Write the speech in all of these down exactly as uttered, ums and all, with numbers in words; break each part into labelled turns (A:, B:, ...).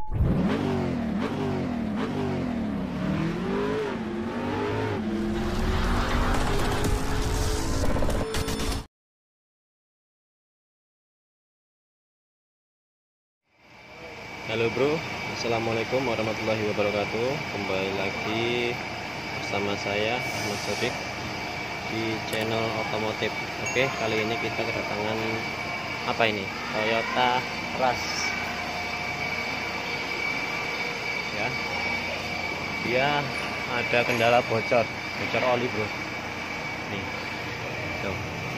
A: Halo bro, assalamualaikum warahmatullahi wabarakatuh. Kembali lagi bersama saya Ahmad Sodik di channel otomotif. Oke, kali ini kita kedatangan apa ini? Toyota Rush. Ya, dia ada kendala bocor, bocor oli bro. Nih, tuh,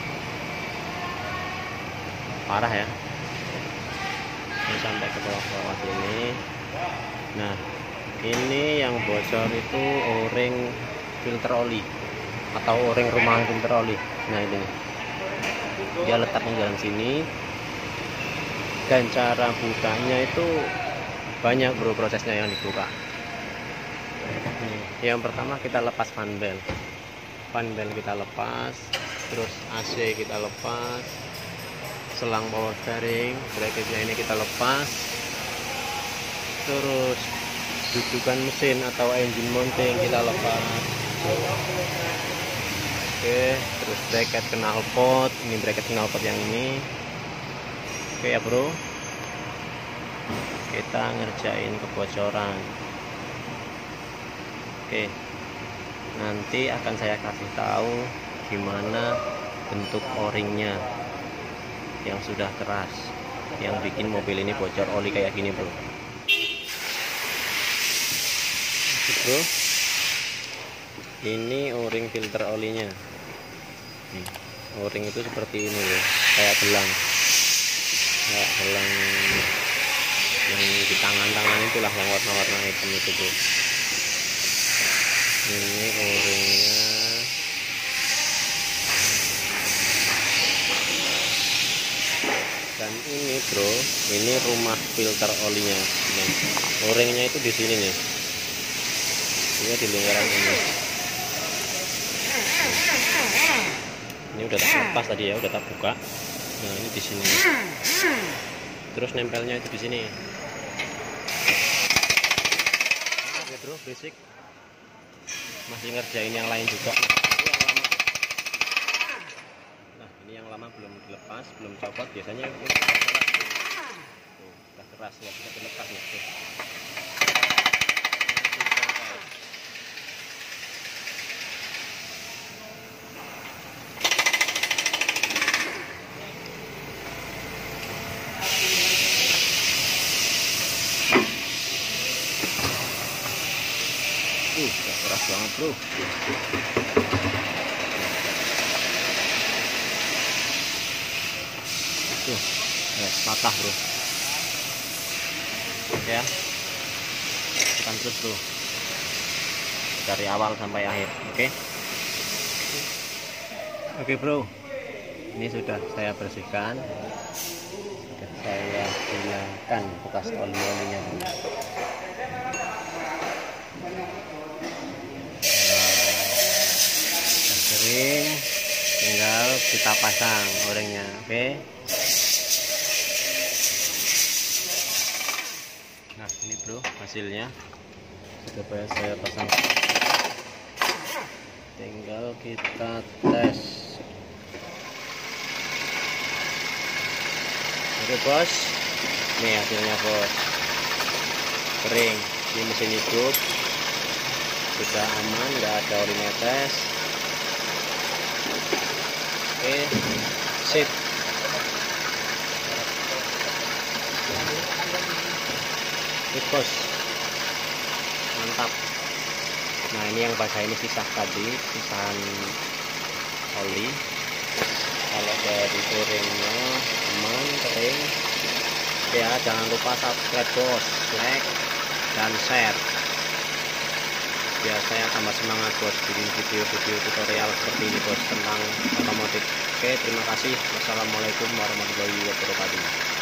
A: parah ya. Ini sampai ke bawah-bawah sini. Nah, ini yang bocor itu o-ring filter oli atau o-ring rumah filter oli. Nah, ini dia letaknya dalam sini, dan cara bukanya itu banyak bro, prosesnya yang dibuka. Yang pertama kita lepas fan belt, fan belt kita lepas, terus A C kita lepas, selang power steering, bracketnya ini kita lepas, terus dudukan mesin atau engine mounting kita lepas. Oke, terus bracket knalpot, ini bracket knalpot yang ini. Oke ya bro, kita ngerjain kebocoran. Oke, nanti akan saya kasih tahu gimana bentuk o-ringnya yang sudah keras, yang bikin mobil ini bocor oli kayak gini bro. Bro, ini o-ring filter olinya. O-ring itu seperti ini bro, kayak gelang, kayak gelang yang di tangan-tangan itulah, yang warna-warna hitam itu bro. Ini o-ringnya. Dan ini bro, ini rumah filter olinya. Nih, o-ringnya itu di sini nih. Ini di lingkaran ini. Ini udah tak lepas tadi ya, udah tak buka. Nah, ini di sini. Terus nempelnya itu di sini. Oke bro, basic. Masih ngerjain yang lain juga. Ini yang lama belum dilepas, belum copot. Biasanya ini udah keras, tuh, udah keras ya, bisa dilepas ya. Tuh. Uh, udah keras banget bro. Tuh, ya, patah bro. Ya, tekan terus bro, dari awal sampai akhir. Oke, oke bro, ini sudah saya bersihkan, sudah saya hilangkan bekas oli-olinya bro. Nah, sudah kering, tinggal kita pasang o-ringnya. Oke. Nah, ini bro hasilnya sudah saya pasang, tinggal kita tes. Oke bos, ini hasilnya bos, kering, ini mesin hidup, sudah aman, nggak ada oli netes. Oke, sip. Bos, mantap. Nah, ini yang pada ini sisa tadi, sisahan oli. Kalau dari o-ringnya aman, kering. Ya, jangan lupa subscribe bos, like dan share, biar saya tambah semangat bos bikin video-video tutorial seperti ini bos, tentang otomotif. Oke, terima kasih. Wassalamualaikum warahmatullahi wabarakatuh.